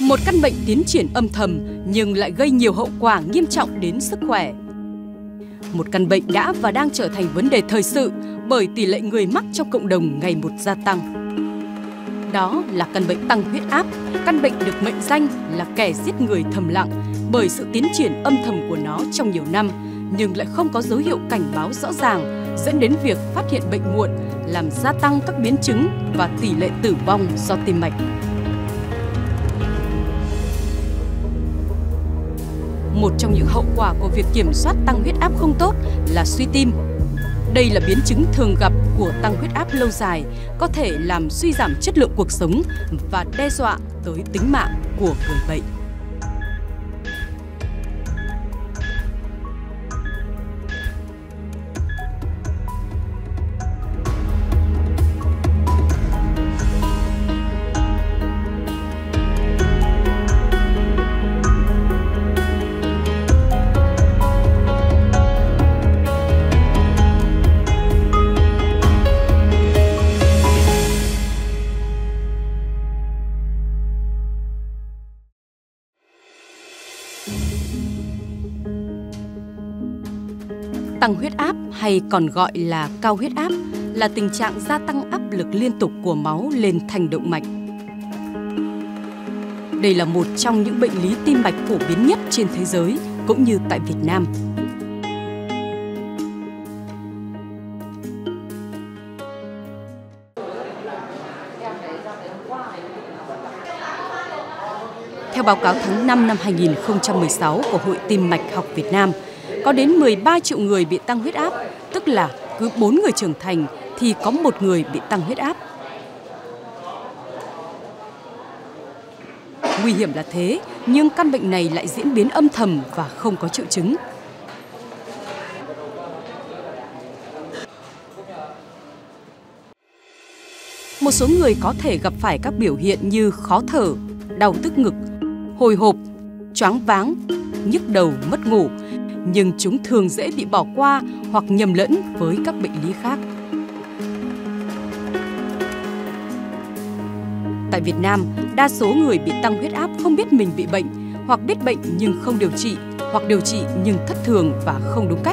Một căn bệnh tiến triển âm thầm nhưng lại gây nhiều hậu quả nghiêm trọng đến sức khỏe. Một căn bệnh đã và đang trở thành vấn đề thời sự bởi tỷ lệ người mắc trong cộng đồng ngày một gia tăng. Đó là căn bệnh tăng huyết áp, căn bệnh được mệnh danh là kẻ giết người thầm lặng bởi sự tiến triển âm thầm của nó trong nhiều năm, nhưng lại không có dấu hiệu cảnh báo rõ ràng, dẫn đến việc phát hiện bệnh muộn, làm gia tăng các biến chứng và tỷ lệ tử vong do tim mạch. Một trong những hậu quả của việc kiểm soát tăng huyết áp không tốt là suy tim. Đây là biến chứng thường gặp của tăng huyết áp lâu dài, có thể làm suy giảm chất lượng cuộc sống và đe dọa tới tính mạng của người bệnh. Tăng huyết áp hay còn gọi là cao huyết áp là tình trạng gia tăng áp lực liên tục của máu lên thành động mạch. Đây là một trong những bệnh lý tim mạch phổ biến nhất trên thế giới cũng như tại Việt Nam. Theo báo cáo tháng 5 năm 2016 của Hội Tim mạch học Việt Nam, có đến 13 triệu người bị tăng huyết áp, tức là cứ 4 người trưởng thành thì có 1 người bị tăng huyết áp. Nguy hiểm là thế, nhưng căn bệnh này lại diễn biến âm thầm và không có triệu chứng. Một số người có thể gặp phải các biểu hiện như khó thở, đau tức ngực, hồi hộp, choáng váng, nhức đầu, mất ngủ, nhưng chúng thường dễ bị bỏ qua hoặc nhầm lẫn với các bệnh lý khác. Tại Việt Nam, đa số người bị tăng huyết áp không biết mình bị bệnh, hoặc biết bệnh nhưng không điều trị, hoặc điều trị nhưng thất thường và không đúng cách.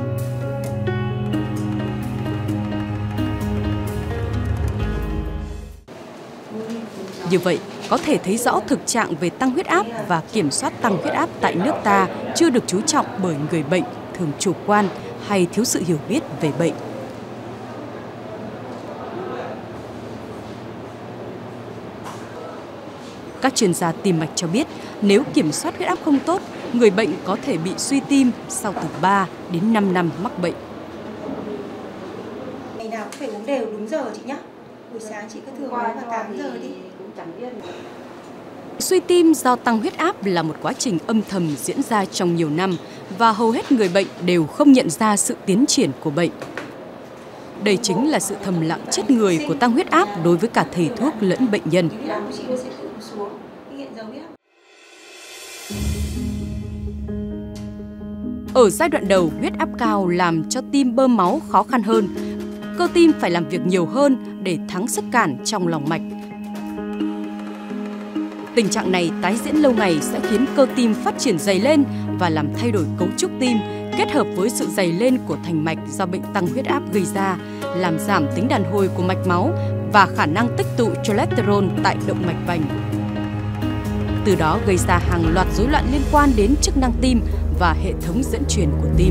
Như vậy, có thể thấy rõ thực trạng về tăng huyết áp và kiểm soát tăng huyết áp tại nước ta chưa được chú trọng bởi người bệnh thường chủ quan hay thiếu sự hiểu biết về bệnh. Các chuyên gia tim mạch cho biết, nếu kiểm soát huyết áp không tốt, người bệnh có thể bị suy tim sau từ 3 đến 5 năm mắc bệnh. Ngày nào cũng phải uống đều đúng giờ chị nhé. Buổi sáng chị cứ thường uống vào 8 giờ đi. Suy tim do tăng huyết áp là một quá trình âm thầm diễn ra trong nhiều năm và hầu hết người bệnh đều không nhận ra sự tiến triển của bệnh. Đây chính là sự thầm lặng chết người của tăng huyết áp đối với cả thầy thuốc lẫn bệnh nhân. Ở giai đoạn đầu, huyết áp cao làm cho tim bơm máu khó khăn hơn. Cơ tim phải làm việc nhiều hơn để thắng sức cản trong lòng mạch. Tình trạng này tái diễn lâu ngày sẽ khiến cơ tim phát triển dày lên và làm thay đổi cấu trúc tim, kết hợp với sự dày lên của thành mạch do bệnh tăng huyết áp gây ra, làm giảm tính đàn hồi của mạch máu và khả năng tích tụ cholesterol tại động mạch vành. Từ đó gây ra hàng loạt rối loạn liên quan đến chức năng tim và hệ thống dẫn truyền của tim.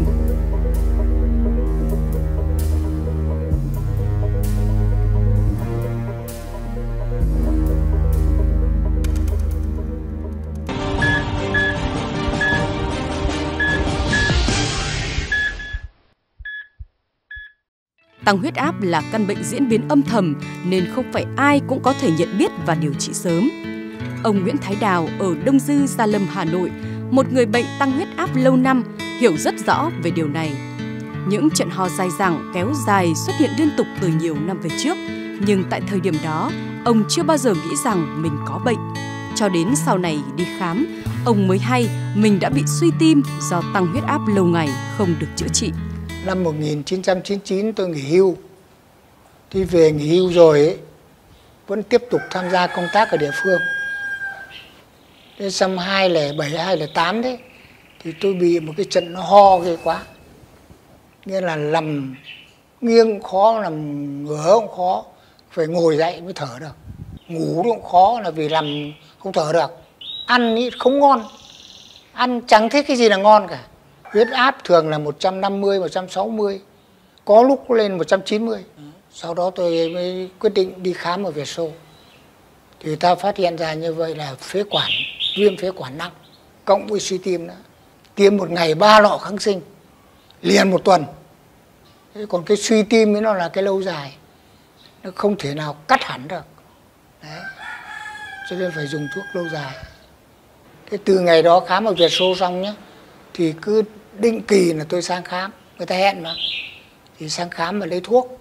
Tăng huyết áp là căn bệnh diễn biến âm thầm nên không phải ai cũng có thể nhận biết và điều trị sớm. Ông Nguyễn Thái Đào ở Đông Dư, Gia Lâm, Hà Nội, một người bệnh tăng huyết áp lâu năm, hiểu rất rõ về điều này. Những trận ho dai dẳng kéo dài xuất hiện liên tục từ nhiều năm về trước, nhưng tại thời điểm đó, ông chưa bao giờ nghĩ rằng mình có bệnh. Cho đến sau này đi khám, ông mới hay mình đã bị suy tim do tăng huyết áp lâu ngày không được chữa trị. Năm 1999 tôi nghỉ hưu. Thì về nghỉ hưu rồi ấy, vẫn tiếp tục tham gia công tác ở địa phương. Đến năm 2007, 2008 đấy thì tôi bị một cái trận nó ho ghê quá. Nghĩa là nằm nghiêng cũng khó, nằm ngửa cũng khó, phải ngồi dậy mới thở được. Ngủ cũng khó là vì nằm không thở được. Ăn ý không ngon, ăn chẳng thấy cái gì là ngon cả. Huyết áp thường là 150, 160, có lúc lên 190. Sau đó tôi mới quyết định đi khám ở Việt Xô. Thì ta phát hiện ra như vậy là phế quản, viêm phế quản nặng, cộng với suy tim nữa. Tiêm một ngày 3 lọ kháng sinh, liền một tuần. Thế còn cái suy tim ấy nó là cái lâu dài, nó không thể nào cắt hẳn được. Đấy. Cho nên phải dùng thuốc lâu dài. Thế từ ngày đó khám ở Việt Xô xong nhé, thì cứ định kỳ là tôi sang khám, người ta hẹn mà, thì sang khám và lấy thuốc.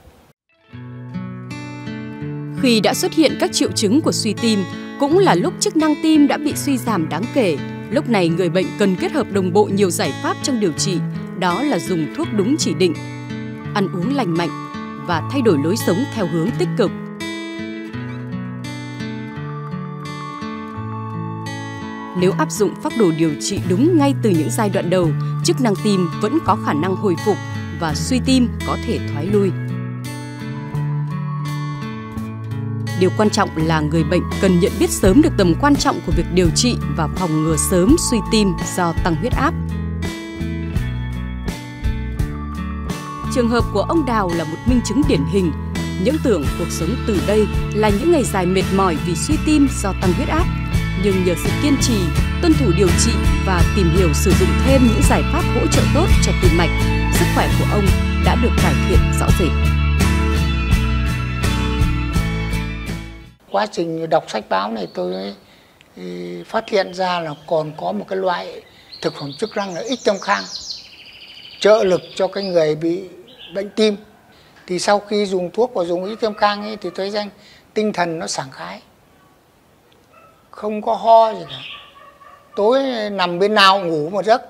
Khi đã xuất hiện các triệu chứng của suy tim, cũng là lúc chức năng tim đã bị suy giảm đáng kể. Lúc này người bệnh cần kết hợp đồng bộ nhiều giải pháp trong điều trị, đó là dùng thuốc đúng chỉ định, ăn uống lành mạnh và thay đổi lối sống theo hướng tích cực. Nếu áp dụng phác đồ điều trị đúng ngay từ những giai đoạn đầu, chức năng tim vẫn có khả năng hồi phục và suy tim có thể thoái lui. Điều quan trọng là người bệnh cần nhận biết sớm được tầm quan trọng của việc điều trị và phòng ngừa sớm suy tim do tăng huyết áp. Trường hợp của ông Đào là một minh chứng điển hình. Những tưởng cuộc sống từ đây là những ngày dài mệt mỏi vì suy tim do tăng huyết áp. Nhưng nhờ sự kiên trì, tuân thủ điều trị và tìm hiểu sử dụng thêm những giải pháp hỗ trợ tốt cho tim mạch, sức khỏe của ông đã được cải thiện rõ rệt. Quá trình đọc sách báo này tôi phát hiện ra là còn có một cái loại thực phẩm chức năng là ích tâm khang, trợ lực cho cái người bị bệnh tim. Thì sau khi dùng thuốc và dùng ích tâm khang ấy, thì thấy rằng tinh thần nó sảng khoái, không có ho gì cả. Tối nằm bên nào ngủ một giấc.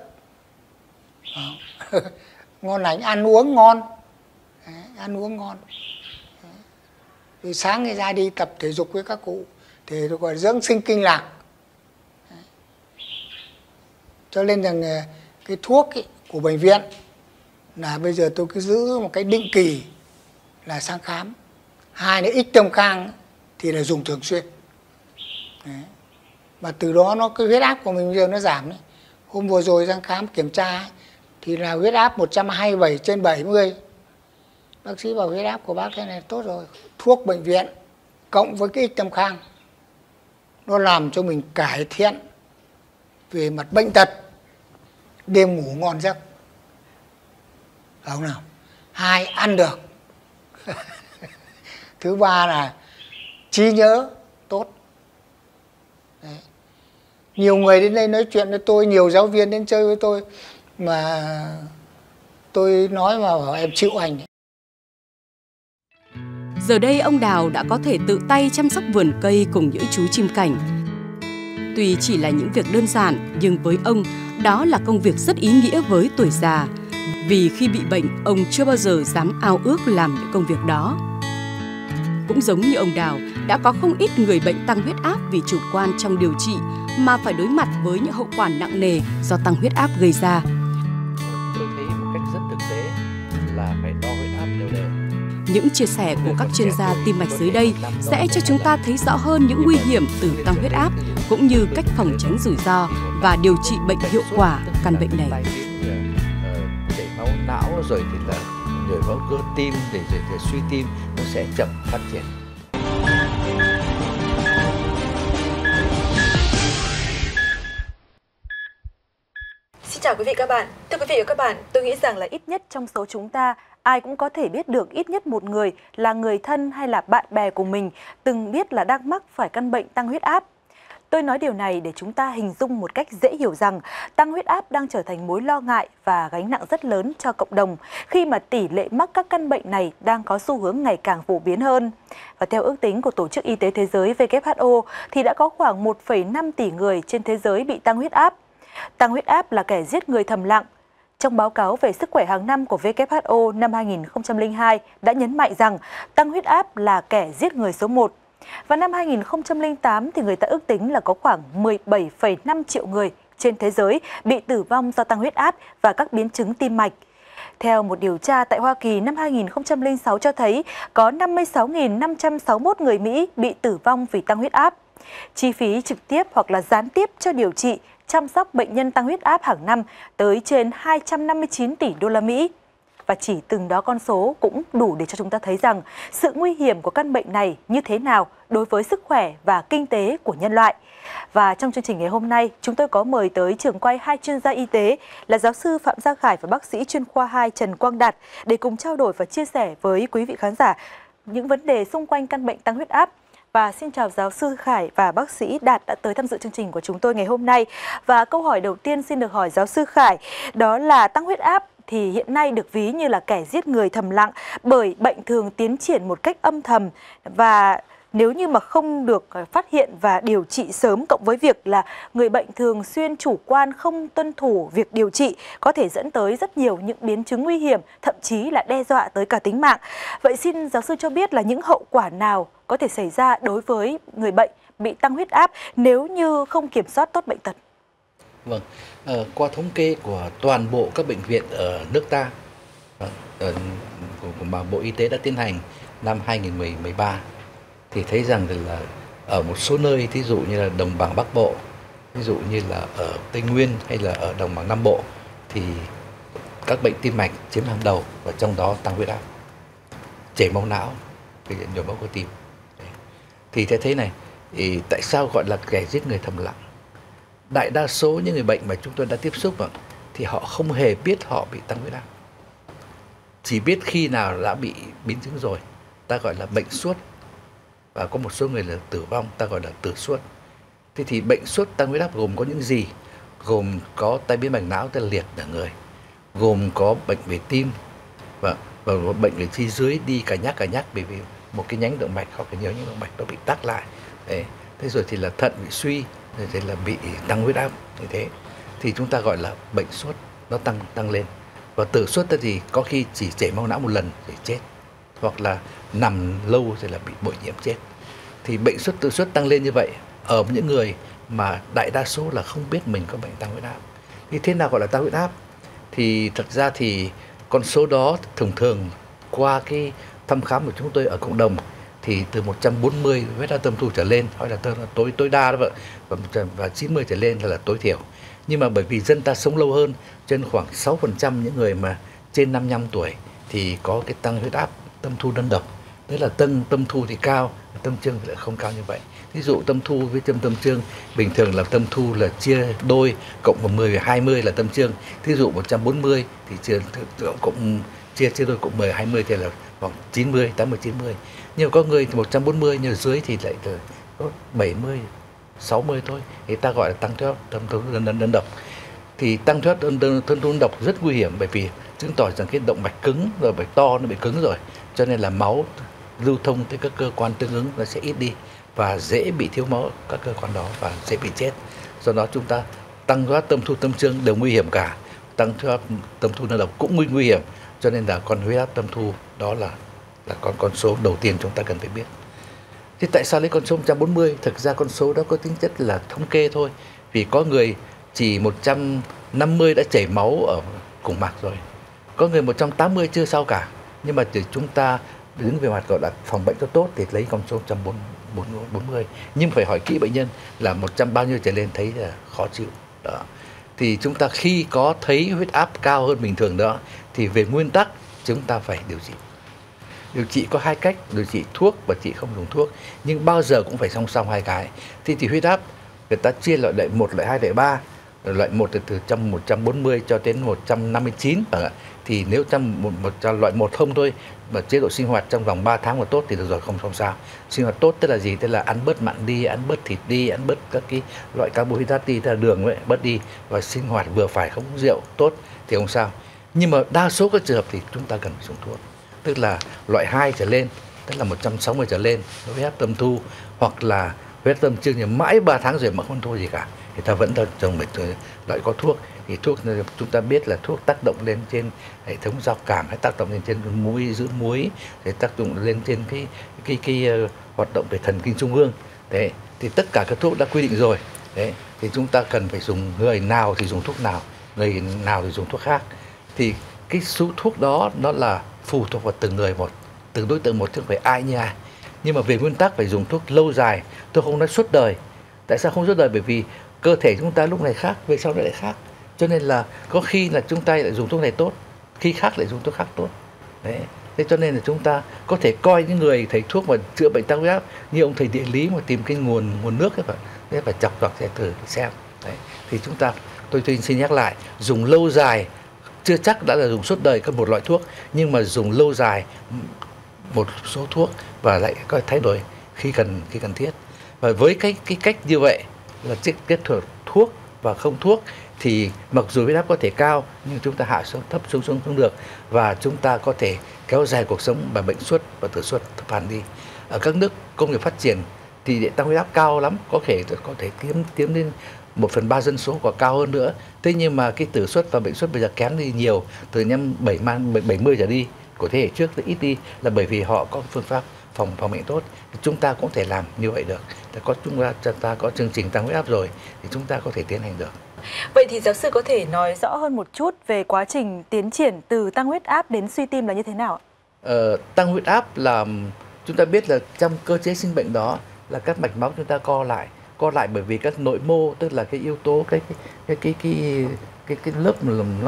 Ngon lành, ăn uống ngon. Đấy, ăn uống ngon. Rồi sáng ngày ra đi tập thể dục với các cụ thì gọi là dưỡng sinh kinh lạc. Đấy. Cho nên rằng cái thuốc ấy, của bệnh viện là bây giờ tôi cứ giữ một cái định kỳ là sang khám. Hai là ích tâm khang thì là dùng thường xuyên. Đấy. Và từ đó cái huyết áp của mình bây giờ nó giảm đấy. Hôm vừa rồi sang khám kiểm tra ấy, thì là huyết áp 127/70. Bác sĩ bảo huyết áp của bác thế này tốt rồi. Thuốc bệnh viện cộng với cái ích tâm khang nó làm cho mình cải thiện về mặt bệnh tật, đêm ngủ ngon giấc. Phải không nào? Hai, ăn được. Thứ ba là trí nhớ tốt. Đấy. Nhiều người đến đây nói chuyện với tôi, nhiều giáo viên đến chơi với tôi mà tôi nói mà bảo em chịu anh. Giờ đây ông Đào đã có thể tự tay chăm sóc vườn cây cùng những chú chim cảnh. Tuy chỉ là những việc đơn giản, nhưng với ông, đó là công việc rất ý nghĩa với tuổi già. Vì khi bị bệnh, ông chưa bao giờ dám ao ước làm những công việc đó. Cũng giống như ông Đào, đã có không ít người bệnh tăng huyết áp vì chủ quan trong điều trị mà phải đối mặt với những hậu quả nặng nề do tăng huyết áp gây ra. Tôi thấy một cách rất thực tế là phải đo huyết áp đều đều. Những chia sẻ của các chuyên gia tim mạch dưới đây sẽ cho chúng ta thấy rõ hơn những nguy hiểm từ tăng huyết áp, cũng như cách phòng tránh rủi ro và điều trị bệnh hiệu quả căn bệnh này. Chảy máu não rồi thì là nhồi máu cơ tim, rồi suy tim nó sẽ chậm phát triển. Xin chào quý vị các bạn. Thưa quý vị và các bạn, tôi nghĩ rằng là ít nhất trong số chúng ta, ai cũng có thể biết được ít nhất một người là người thân hay là bạn bè của mình từng biết là đang mắc phải căn bệnh tăng huyết áp. Tôi nói điều này để chúng ta hình dung một cách dễ hiểu rằng tăng huyết áp đang trở thành mối lo ngại và gánh nặng rất lớn cho cộng đồng khi mà tỷ lệ mắc các căn bệnh này đang có xu hướng ngày càng phổ biến hơn. Và theo ước tính của Tổ chức Y tế Thế giới WHO thì đã có khoảng 1,5 tỷ người trên thế giới bị tăng huyết áp. Tăng huyết áp là kẻ giết người thầm lặng. Trong báo cáo về sức khỏe hàng năm của WHO năm 2002 đã nhấn mạnh rằng tăng huyết áp là kẻ giết người số 1. Và năm 2008 thì người ta ước tính là có khoảng 17,5 triệu người trên thế giới bị tử vong do tăng huyết áp và các biến chứng tim mạch. Theo một điều tra tại Hoa Kỳ năm 2006 cho thấy có 56.561 người Mỹ bị tử vong vì tăng huyết áp. Chi phí trực tiếp hoặc là gián tiếp cho điều trị, chăm sóc bệnh nhân tăng huyết áp hàng năm tới trên 259 tỷ đô la Mỹ. Và chỉ từng đó con số cũng đủ để cho chúng ta thấy rằng sự nguy hiểm của căn bệnh này như thế nào đối với sức khỏe và kinh tế của nhân loại. Và trong chương trình ngày hôm nay, chúng tôi có mời tới trường quay hai chuyên gia y tế là giáo sư Phạm Gia Khải và bác sĩ chuyên khoa 2 Trần Quang Đạt để cùng trao đổi và chia sẻ với quý vị khán giả những vấn đề xung quanh căn bệnh tăng huyết áp. Và xin chào giáo sư Khải và bác sĩ Đạt đã tới tham dự chương trình của chúng tôi ngày hôm nay. Và câu hỏi đầu tiên xin được hỏi giáo sư Khải, đó là tăng huyết áp thì hiện nay được ví như là kẻ giết người thầm lặng bởi bệnh thường tiến triển một cách âm thầm, và nếu như mà không được phát hiện và điều trị sớm, cộng với việc là người bệnh thường xuyên chủ quan không tuân thủ việc điều trị, có thể dẫn tới rất nhiều những biến chứng nguy hiểm, thậm chí là đe dọa tới cả tính mạng. Vậy xin giáo sư cho biết là những hậu quả nào có thể xảy ra đối với người bệnh bị tăng huyết áp nếu như không kiểm soát tốt bệnh tật? Vâng, qua thống kê của toàn bộ các bệnh viện ở nước ta mà Bộ Y tế đã tiến hành năm 2013 thì thấy rằng là ở một số nơi, thí dụ như là đồng bằng Bắc Bộ, ví dụ như là ở Tây Nguyên hay là ở đồng bằng Nam Bộ, thì các bệnh tim mạch chiếm hàng đầu, và trong đó tăng huyết áp, chảy máu não, nhồi máu cơ tim. Thì thế này, thì tại sao gọi là kẻ giết người thầm lặng? Đại đa số những người bệnh mà chúng tôi đã tiếp xúc thì họ không hề biết họ bị tăng huyết áp, chỉ biết khi nào đã bị biến chứng rồi, ta gọi là bệnh suốt, và có một số người là tử vong, ta gọi là tử suốt. Thế thì bệnh suốt tăng huyết áp gồm có những gì? Gồm có tai biến mạch não, tức là liệt ở người, gồm có bệnh về tim và bệnh về chi dưới đi cả nhắc bởi vì một cái nhánh động mạch hoặc là nhiều nhánh động mạch nó bị tắc lại. Thế rồi thì là thận bị suy, rồi thì là bị tăng huyết áp như thế, thì chúng ta gọi là bệnh suốt, nó tăng lên. Và tử suốt thì có khi chỉ chảy máu não một lần để chết, hoặc là nằm lâu rồi là bị bội nhiễm chết. Thì bệnh suốt tử suốt tăng lên như vậy ở những người mà đại đa số là không biết mình có bệnh tăng huyết áp. Thì thế nào gọi là tăng huyết áp? Thì thật ra thì con số đó thường qua cái thăm khám của chúng tôi ở cộng đồng thì từ 140 huyết áp tâm thu trở lên, hoặc là tối đa đó, và 90 trở lên là tối thiểu. Nhưng mà bởi vì dân ta sống lâu hơn, cho nên khoảng 6% những người mà trên 55 tuổi thì có cái tăng huyết áp tâm thu đơn độc. Tức là tâm thu thì cao, tâm trương thì lại không cao như vậy. Ví dụ tâm thu với tâm trương bình thường là tâm thu là chia đôi, cộng vào 10 và 20 là tâm trương. Thí dụ 140 thì chia đôi cộng 10 20 thì là khoảng 90, 80, 90. Nhưng có người thì 140, nhưng dưới thì lại có 70, 60 thôi. Thì ta gọi là tăng huyết áp tâm thu đơn độc. Thì tăng huyết áp tâm thu đơn độc rất nguy hiểm, bởi vì chứng tỏ rằng cái động mạch cứng rồi, mạch to nó bị cứng rồi, cho nên là máu lưu thông tới các cơ quan tương ứng nó sẽ ít đi và dễ bị thiếu máu các cơ quan đó và dễ bị chết. Do đó chúng ta tăng huyết áp tâm thu tâm trương đều nguy hiểm cả, tăng huyết áp tâm thu đơn độc cũng nguy hiểm, cho nên là con huyết áp tâm thu đó là con số đầu tiên chúng ta cần phải biết. Thì tại sao lấy con số 140? Thực ra con số đó có tính chất là thống kê thôi, vì có người chỉ 150 đã chảy máu ở cùng mạc rồi, có người 180 chưa sao cả. Nhưng mà chỉ chúng ta đứng về mặt gọi là phòng bệnh cho tốt thì lấy con số 140, nhưng phải hỏi kỹ bệnh nhân là 100 bao nhiêu trở lên thấy là khó chịu đó. Thì chúng ta khi có thấy huyết áp cao hơn bình thường đó thì về nguyên tắc chúng ta phải điều trị. Điều trị có hai cách, điều trị thuốc và trị không dùng thuốc, nhưng bao giờ cũng phải song song hai cái. Thì huyết áp người ta chia loại 1, loại 2, loại 3. Loại 1 từ 140 cho đến 159. Thì nếu loại 1 không thôi mà chế độ sinh hoạt trong vòng 3 tháng mà tốt thì được rồi, không sao. Sinh hoạt tốt tức là gì? Tức là ăn bớt mặn đi, ăn bớt thịt đi, ăn bớt các cái loại carbohydrate đi, tức là đường ấy, bớt đi, và sinh hoạt vừa phải, không uống rượu tốt thì không sao. Nhưng mà đa số các trường hợp thì chúng ta cần phải dùng thuốc. Tức là loại 2 trở lên, tức là 160 trở lên, huyết áp tâm thu, hoặc là huyết áp tâm trương mãi 3 tháng rồi mà không thu gì cả, thì ta vẫn dùng loại có thuốc. thì thuốc chúng ta biết là thuốc tác động lên trên hệ thống giao cảm, hay tác động lên trên muối, giữ muối, để tác động lên trên cái hoạt động về thần kinh trung ương. Đấy, thì tất cả các thuốc đã quy định rồi. Đấy, thì chúng ta cần phải dùng, người nào thì dùng thuốc nào, người nào thì dùng thuốc khác. Thì cái số thuốc đó nó là phụ thuộc vào từng người một, từng đối tượng một, chứ không phải ai như ai. Nhưng mà về nguyên tắc phải dùng thuốc lâu dài, tôi không nói suốt đời. Tại sao không suốt đời? Bởi vì cơ thể chúng ta lúc này khác, về sau lại khác. Cho nên là có khi là chúng ta lại dùng thuốc này tốt, khi khác lại dùng thuốc khác tốt. Đấy. Thế cho nên là chúng ta có thể coi những người thầy thuốc mà chữa bệnh tăng huyết áp như ông thầy địa lý mà tìm cái nguồn nước ấy, thế phải chọc sẽ thử xem. Đấy. Thì chúng ta, tôi xin nhắc lại, dùng lâu dài chưa chắc đã là dùng suốt đời các một loại thuốc, nhưng mà dùng lâu dài một số thuốc và lại có thay đổi khi cần thiết. Và với cái cách như vậy là kết hợp thuốc và không thuốc, thì mặc dù huyết áp có thể cao nhưng chúng ta hạ xuống thấp xuống không được, và chúng ta có thể kéo dài cuộc sống và bệnh suất và tử suất thấp hẳn đi. Ở các nước công nghiệp phát triển thì tăng huyết áp cao lắm, có thể kiếm đến 1/3 dân số, còn cao hơn nữa. Thế nhưng mà cái tử suất và bệnh suất bây giờ kém đi nhiều, từ năm 70 trở đi của thế hệ trước thì ít đi, là bởi vì họ có phương pháp phòng bệnh tốt. Chúng ta cũng thể làm như vậy được. Chúng ta có chương trình tăng huyết áp rồi thì chúng ta có thể tiến hành được. Vậy thì giáo sư có thể nói rõ hơn một chút về quá trình tiến triển từ tăng huyết áp đến suy tim là như thế nào? Tăng huyết áp là chúng ta biết là trong cơ chế sinh bệnh đó là các mạch máu chúng ta co lại bởi vì các nội mô, tức là cái yếu tố cái lớp nó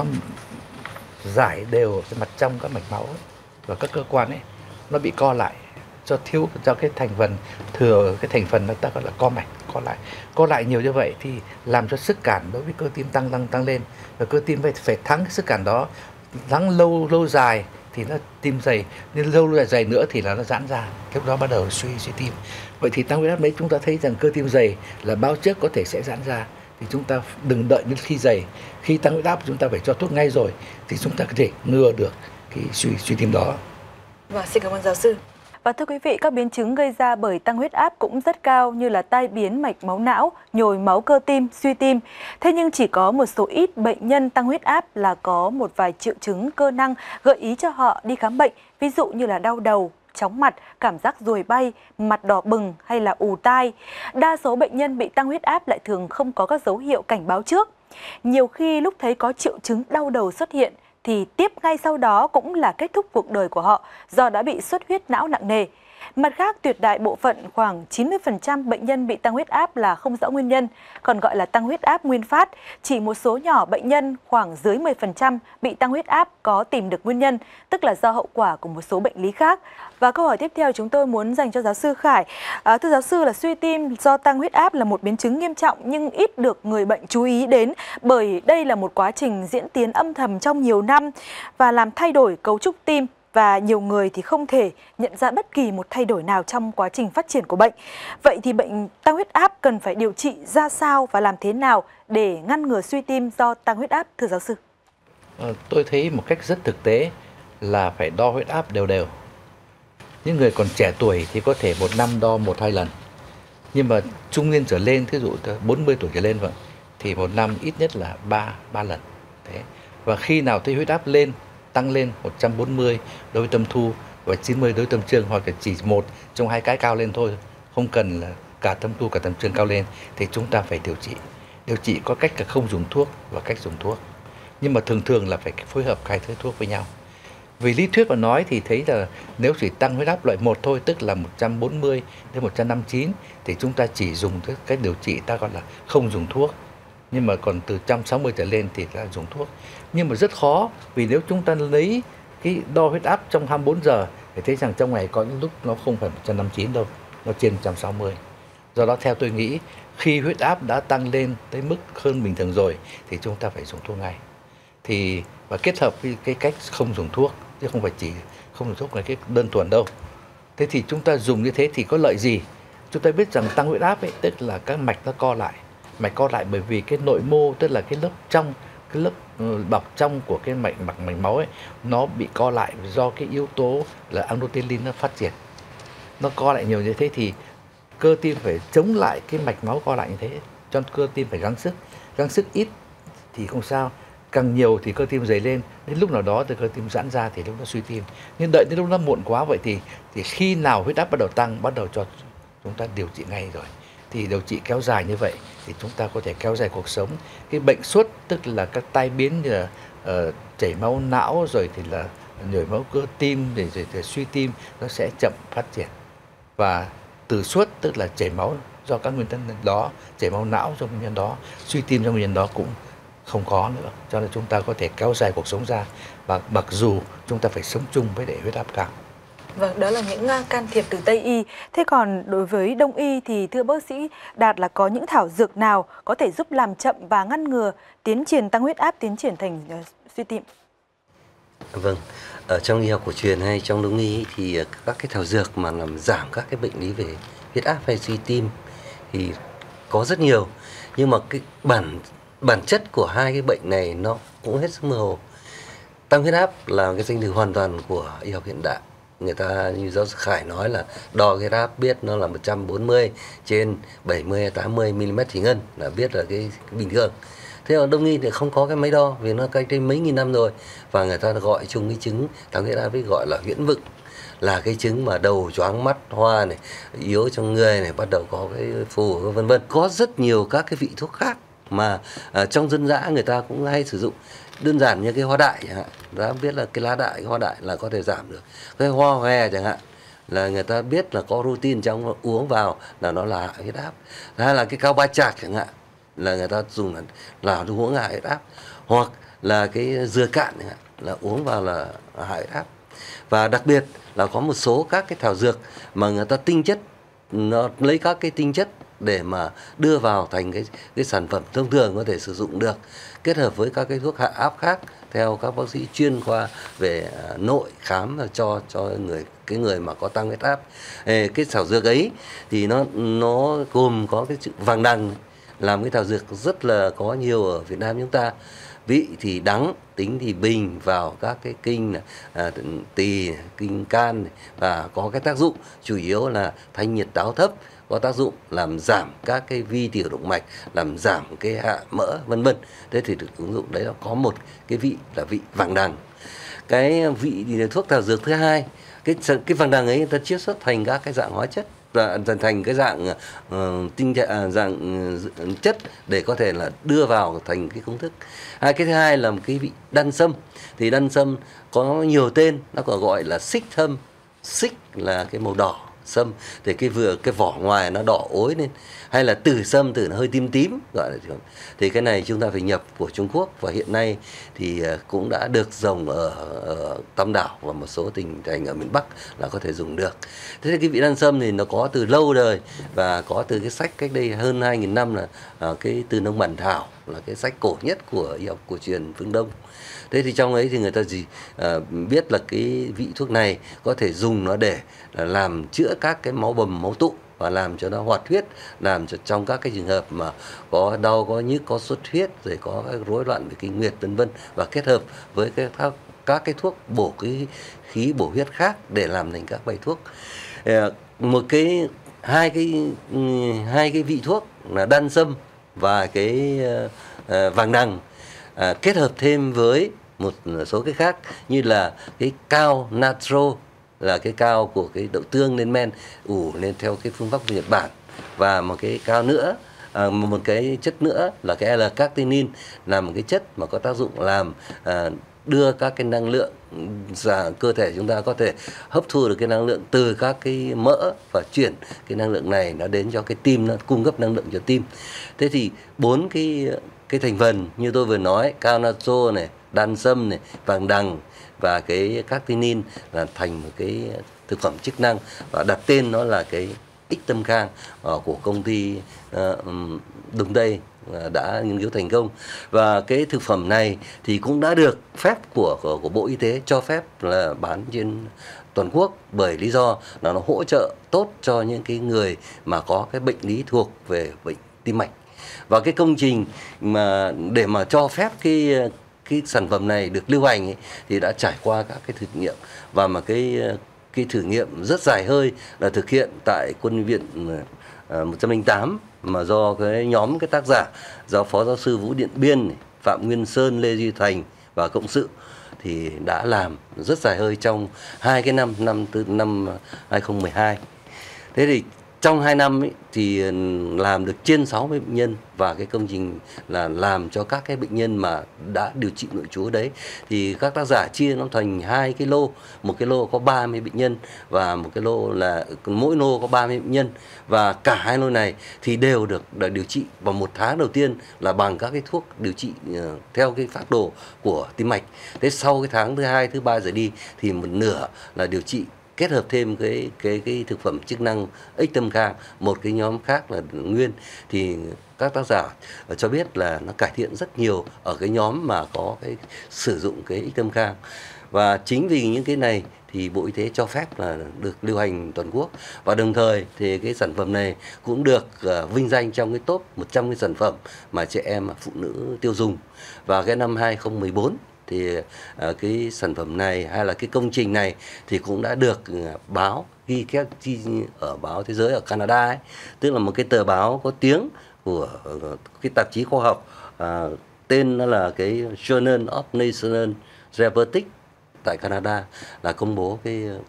giải đều cái mặt trong các mạch máu ấy, và các cơ quan ấy nó bị co lại do thiếu cho cái thành phần thừa, cái thành phần nó ta gọi là co mạch, co lại nhiều như vậy thì làm cho sức cản đối với cơ tim tăng lên, và cơ tim phải thắng cái sức cản đó, thắng lâu dài thì nó tim dày, nên lâu dài nữa thì là nó giãn ra, lúc đó bắt đầu suy tim. Vậy thì tăng huyết áp đấy chúng ta thấy rằng cơ tim dày là báo trước có thể sẽ giãn ra, thì chúng ta đừng đợi đến khi dày, khi tăng huyết áp chúng ta phải cho thuốc ngay rồi thì chúng ta có thể ngừa được cái suy tim đó. Và xin cảm ơn giáo sư. Và thưa quý vị, các biến chứng gây ra bởi tăng huyết áp cũng rất cao như là tai biến mạch máu não, nhồi máu cơ tim, suy tim. Thế nhưng chỉ có một số ít bệnh nhân tăng huyết áp là có một vài triệu chứng cơ năng gợi ý cho họ đi khám bệnh, ví dụ như là đau đầu, chóng mặt, cảm giác ruồi bay, mặt đỏ bừng hay là ù tai. Đa số bệnh nhân bị tăng huyết áp lại thường không có các dấu hiệu cảnh báo trước. Nhiều khi lúc thấy có triệu chứng đau đầu xuất hiện thì tiếp ngay sau đó cũng là kết thúc cuộc đời của họ do đã bị xuất huyết não nặng nề. Mặt khác, tuyệt đại bộ phận khoảng 90% bệnh nhân bị tăng huyết áp là không rõ nguyên nhân, còn gọi là tăng huyết áp nguyên phát. Chỉ một số nhỏ bệnh nhân khoảng dưới 10% bị tăng huyết áp có tìm được nguyên nhân, tức là do hậu quả của một số bệnh lý khác. Và câu hỏi tiếp theo chúng tôi muốn dành cho giáo sư Khải. Thưa giáo sư, là suy tim do tăng huyết áp là một biến chứng nghiêm trọng nhưng ít được người bệnh chú ý đến, bởi đây là một quá trình diễn tiến âm thầm trong nhiều năm và làm thay đổi cấu trúc tim, và nhiều người thì không thể nhận ra bất kỳ một thay đổi nào trong quá trình phát triển của bệnh. Vậy thì bệnh tăng huyết áp cần phải điều trị ra sao và làm thế nào để ngăn ngừa suy tim do tăng huyết áp, thưa giáo sư? Tôi thấy một cách rất thực tế là phải đo huyết áp đều. Những người còn trẻ tuổi thì có thể một năm đo 1-2 lần. Nhưng mà trung niên trở lên, thí dụ 40 tuổi trở lên thì một năm ít nhất là 3 lần. Thế. Và khi nào thấy huyết áp tăng lên 140 đối với tâm thu và 90 đối với tâm trương, hoặc là chỉ một trong hai cái cao lên thôi, không cần là cả tâm thu cả tâm trương cao lên, thì chúng ta phải điều trị. Điều trị có cách là không dùng thuốc và cách dùng thuốc. Nhưng mà thường là phải phối hợp hai thứ thuốc với nhau. Vì lý thuyết mà nói thì thấy là nếu chỉ tăng huyết áp loại 1 thôi, tức là 140 đến 159, thì chúng ta chỉ dùng cách điều trị ta gọi là không dùng thuốc. Nhưng mà còn từ 160 trở lên thì ta dùng thuốc. Nhưng mà rất khó, vì nếu chúng ta lấy cái đo huyết áp trong 24 giờ thì thấy rằng trong ngày có những lúc nó không phải 159 đâu, nó trên 160. Do đó theo tôi nghĩ, khi huyết áp đã tăng lên tới mức hơn bình thường rồi thì chúng ta phải dùng thuốc ngay. Và kết hợp với cái cách không dùng thuốc, chứ không phải chỉ không dùng thuốc là cái đơn thuần đâu. Thế thì chúng ta dùng như thế thì có lợi gì? Chúng ta biết rằng tăng huyết áp ấy, tức là các mạch nó co lại. Mạch co lại bởi vì cái nội mô, tức là cái lớp trong, cái lớp bọc trong của cái mạch máu ấy, nó bị co lại do cái yếu tố là endothelin nó phát triển. Nó co lại nhiều như thế thì cơ tim phải chống lại cái mạch máu co lại như thế, cho cơ tim phải gắng sức ít thì không sao, càng nhiều thì cơ tim dày lên, đến lúc nào đó thì cơ tim giãn ra thì lúc đó suy tim. Nhưng đợi đến lúc nó muộn quá vậy thì khi nào huyết áp bắt đầu tăng, bắt đầu cho chúng ta điều trị ngay rồi. Thì điều trị kéo dài như vậy thì chúng ta có thể kéo dài cuộc sống. Cái bệnh suốt tức là các tai biến như là chảy máu não, rồi thì là nhồi máu cơ tim, rồi suy tim nó sẽ chậm phát triển. Và từ suốt tức là chảy máu do các nguyên nhân đó, chảy máu não do nguyên nhân đó, suy tim do nguyên nhân đó cũng không có nữa. Cho nên chúng ta có thể kéo dài cuộc sống ra, và mặc dù chúng ta phải sống chung với huyết áp cao. Vâng, đó là những can thiệp từ Tây y. Thế còn đối với Đông y thì thưa bác sĩ Đạt là có những thảo dược nào có thể giúp làm chậm và ngăn ngừa tiến triển tăng huyết áp, tiến triển thành suy tim? Vâng, ở trong y học cổ truyền hay trong Đông y thì các cái thảo dược mà làm giảm các cái bệnh lý về huyết áp hay suy tim thì có rất nhiều. Nhưng mà cái bản chất của hai cái bệnh này nó cũng hết sức mơ hồ. Tăng huyết áp là cái danh từ hoàn toàn của y học hiện đại. Người ta như giáo sư Khải nói là đo huyết áp biết nó là 140 trên 70 80 mm thủy ngân là biết là cái bình thường. Thế ở Đông y thì không có cái máy đo vì nó cách đây mấy nghìn năm rồi, và người ta gọi chung cái chứng tăng huyết áp gọi là huyễn vựng, là cái chứng mà đầu choáng mắt hoa này, yếu trong người này, bắt đầu có cái phù vân vân. Có rất nhiều các cái vị thuốc khác mà trong dân dã người ta cũng hay sử dụng. Đơn giản như cái hoa đại chẳng hạn, ta biết là cái lá đại, cái hoa đại là có thể giảm được. Cái hoa hòe chẳng hạn là người ta biết là có rutin trong uống vào là nó là hạ huyết áp. Hay là cái cao ba chạc chẳng hạn là người ta dùng là uống hạ huyết áp. Hoặc là cái dừa cạn chẳng hạn là uống vào là hạ huyết áp. Và đặc biệt là có một số các cái thảo dược mà người ta tinh chất, nó lấy các cái tinh chất để mà đưa vào thành cái sản phẩm thông thường có thể sử dụng được, kết hợp với các cái thuốc hạ áp khác theo các bác sĩ chuyên khoa về nội khám cho người mà có tăng huyết áp. Cái thảo dược ấy thì nó gồm có cái chữ vàng đằng, làm cái thảo dược rất là có nhiều ở Việt Nam chúng ta. Vị thì đắng, tính thì bình vào các cái kinh tỳ, kinh can này, và có cái tác dụng chủ yếu là thanh nhiệt táo thấp, có tác dụng làm giảm các cái vi tiểu động mạch, làm giảm cái hạ mỡ vân vân. Thế thì được ứng dụng đấy là có một cái vị là vị vàng đằng. Cái vị thì là thuốc thảo dược thứ hai, cái vàng đằng ấy người ta chiết xuất thành các cái dạng hóa chất, thành cái dạng dạng chất để có thể là đưa vào thành cái công thức. Cái thứ hai là một cái vị đan sâm. Thì đan sâm có nhiều tên, nó còn gọi là xích thâm. Xích là cái màu đỏ, sâm thì cái vỏ ngoài nó đỏ ối lên, hay là tử sâm, tử nó hơi tím tím gọi là. Thì cái này chúng ta phải nhập của Trung Quốc, và hiện nay thì cũng đã được trồng ở Tam Đảo và một số tỉnh thành ở miền Bắc là có thể dùng được. Thế thì cái vị đan sâm thì nó có từ lâu đời, và có từ cái sách cách đây hơn 2.000 năm là cái Từ Nông Bản Thảo, là cái sách cổ nhất của y học cổ truyền phương Đông. Thế thì trong ấy thì người ta biết là cái vị thuốc này có thể dùng nó để làm chữa các cái máu bầm, máu tụ, và làm cho nó hoạt huyết, làm cho trong các cái trường hợp mà có đau, có nhức, có xuất huyết, rồi có các rối loạn về kinh nguyệt vân vân, và kết hợp với các cái thuốc bổ cái khí bổ huyết khác để làm thành các bài thuốc. Hai cái vị thuốc là đan sâm và cái vàng đằng kết hợp thêm với một số cái khác như là cái cao natro, là cái cao của cái đậu tương lên men ủ lên theo cái phương pháp của Nhật Bản, và một cái cao nữa, một cái chất nữa là cái L-carnitine, là một cái chất mà có tác dụng làm đưa các cái năng lượng cơ thể chúng ta có thể hấp thu được cái năng lượng từ các cái mỡ, và chuyển cái năng lượng này nó đến cho cái tim, nó cung cấp năng lượng cho tim. Thế thì 4 cái thành phần như tôi vừa nói, cao natro này, đan sâm này, vàng đằng và cái carnitine là thành một cái thực phẩm chức năng, và đặt tên nó là cái Ích Tâm Khang của công ty Đông Tây đã nghiên cứu thành công. Và cái thực phẩm này thì cũng đã được phép của Bộ Y tế cho phép là bán trên toàn quốc, bởi lý do là nó hỗ trợ tốt cho những cái người mà có cái bệnh lý thuộc về bệnh tim mạch. Và cái công trình mà để mà cho phép cái sản phẩm này được lưu hành ấy, thì đã trải qua các cái thử nghiệm, và mà cái thử nghiệm rất dài hơi là thực hiện tại Quân viện 108 mà do cái nhóm cái tác giả, do Phó Giáo sư Vũ Điện Biên này, Phạm Nguyên Sơn, Lê Duy Thành và Cộng sự thì đã làm rất dài hơi trong 2 cái năm 2012. Thế thì trong 2 năm ấy, thì làm được trên 60 bệnh nhân, và cái công trình là làm cho các cái bệnh nhân mà đã điều trị nội trú đấy thì các tác giả chia nó thành 2 cái lô, một cái lô có 30 bệnh nhân và một cái lô là mỗi lô có 30 bệnh nhân, và cả 2 lô này thì đều được điều trị vào 1 tháng đầu tiên là bằng các cái thuốc điều trị theo cái phác đồ của tim mạch. Thế sau cái tháng thứ 2, thứ 3 trở đi thì một nửa là điều trị kết hợp thêm cái thực phẩm chức năng ích tâm khang, một cái nhóm khác là nguyên, thì các tác giả cho biết là nó cải thiện rất nhiều ở cái nhóm mà có cái sử dụng cái ích tâm khang. Và chính vì những cái này thì Bộ Y tế cho phép là được lưu hành toàn quốc, và đồng thời thì cái sản phẩm này cũng được vinh danh trong cái top 100 cái sản phẩm mà trẻ em phụ nữ tiêu dùng. Và cái năm 2014 thì cái sản phẩm này hay là cái công trình này thì cũng đã được báo ghi chép ở báo Thế giới ở Canada ấy, tức là một cái tờ báo có tiếng của cái tạp chí khoa học, tên nó là cái Journal of National Robotics tại Canada, là công bố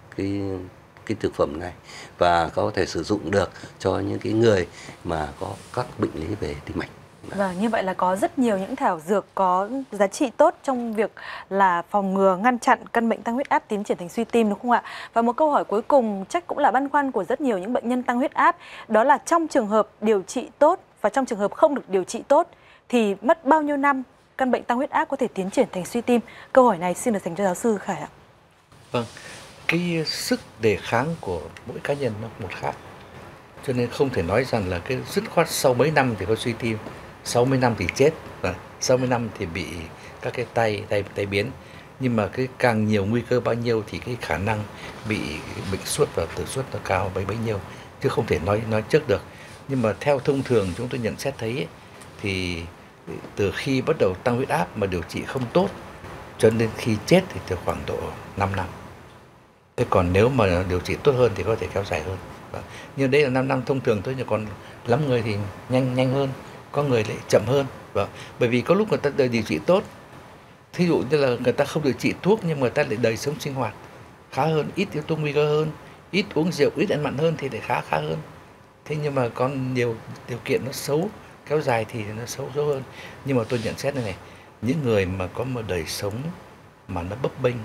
cái thực phẩm này và có thể sử dụng được cho những cái người mà có các bệnh lý về tim mạch. Vâng, như vậy là có rất nhiều những thảo dược có giá trị tốt trong việc là phòng ngừa, ngăn chặn căn bệnh tăng huyết áp tiến triển thành suy tim, đúng không ạ? Và một câu hỏi cuối cùng chắc cũng là băn khoăn của rất nhiều những bệnh nhân tăng huyết áp, đó là trong trường hợp điều trị tốt và trong trường hợp không được điều trị tốt thì mất bao nhiêu năm căn bệnh tăng huyết áp có thể tiến triển thành suy tim? Câu hỏi này xin được dành cho giáo sư Khải ạ. Vâng, cái sức đề kháng của mỗi cá nhân nó một khác, cho nên không thể nói rằng là cái dứt khoát sau mấy năm thì có suy tim, 60 năm thì chết, và 60 năm thì bị các cái tay biến. Nhưng mà cái càng nhiều nguy cơ bao nhiêu thì cái khả năng bị bệnh suất và tử suất nó cao bấy nhiêu, chứ không thể nói trước được. Nhưng mà theo thông thường chúng tôi nhận xét thấy ấy, thì từ khi bắt đầu tăng huyết áp mà điều trị không tốt cho đến khi chết thì từ khoảng độ 5 năm. Thế còn nếu mà điều trị tốt hơn thì có thể kéo dài hơn. Nhưng đây là 5 năm thông thường thôi, nhưng còn lắm người thì nhanh hơn, có người lại chậm hơn. Bởi vì có lúc người ta điều trị tốt, thí dụ như là người ta không điều trị thuốc nhưng mà người ta lại đời sống sinh hoạt khá hơn, ít yếu tố nguy cơ hơn, ít uống rượu, ít ăn mặn hơn thì lại khá hơn. Thế nhưng mà còn nhiều điều kiện nó xấu, kéo dài thì nó xấu hơn. Nhưng mà tôi nhận xét này, những người mà có một đời sống mà nó bấp bênh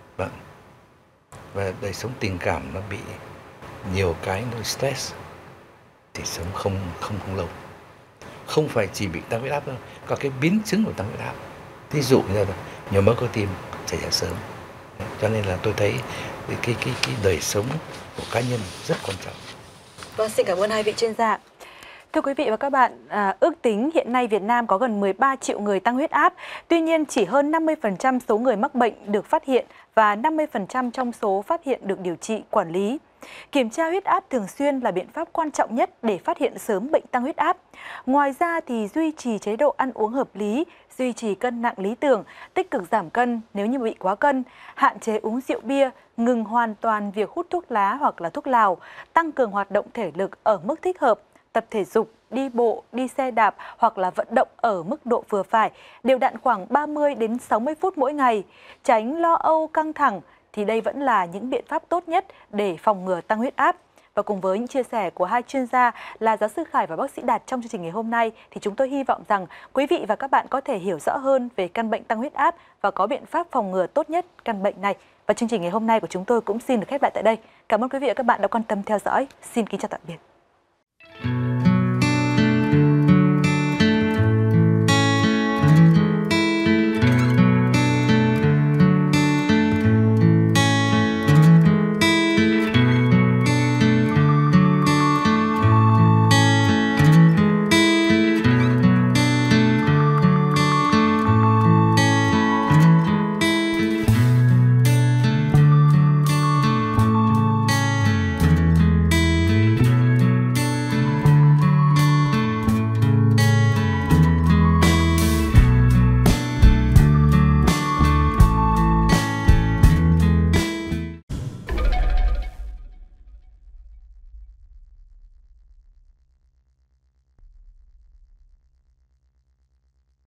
và đời sống tình cảm nó bị nhiều cái nó stress thì sống không lâu. Không phải chỉ bị tăng huyết áp đâu, có cái biến chứng của tăng huyết áp. Ví dụ như là nhồi máu cơ tim xảy ra sớm. Cho nên là tôi thấy cái đời sống của cá nhân rất quan trọng. Vâng, xin cảm ơn hai vị chuyên gia. Thưa quý vị và các bạn, ước tính hiện nay Việt Nam có gần 13 triệu người tăng huyết áp. Tuy nhiên, chỉ hơn 50% số người mắc bệnh được phát hiện và 50% trong số phát hiện được điều trị, quản lý. Kiểm tra huyết áp thường xuyên là biện pháp quan trọng nhất để phát hiện sớm bệnh tăng huyết áp. Ngoài ra thì duy trì chế độ ăn uống hợp lý, duy trì cân nặng lý tưởng, tích cực giảm cân nếu như bị quá cân, hạn chế uống rượu bia, ngừng hoàn toàn việc hút thuốc lá hoặc là thuốc lào, tăng cường hoạt động thể lực ở mức thích hợp, tập thể dục, đi bộ, đi xe đạp hoặc là vận động ở mức độ vừa phải, đều đặn khoảng 30 đến 60 phút mỗi ngày, tránh lo âu căng thẳng thì đây vẫn là những biện pháp tốt nhất để phòng ngừa tăng huyết áp. Và cùng với những chia sẻ của hai chuyên gia là giáo sư Khải và bác sĩ Đạt trong chương trình ngày hôm nay thì chúng tôi hy vọng rằng quý vị và các bạn có thể hiểu rõ hơn về căn bệnh tăng huyết áp và có biện pháp phòng ngừa tốt nhất căn bệnh này. Và chương trình ngày hôm nay của chúng tôi cũng xin được khép lại tại đây. Cảm ơn quý vị và các bạn đã quan tâm theo dõi. Xin kính chào tạm biệt.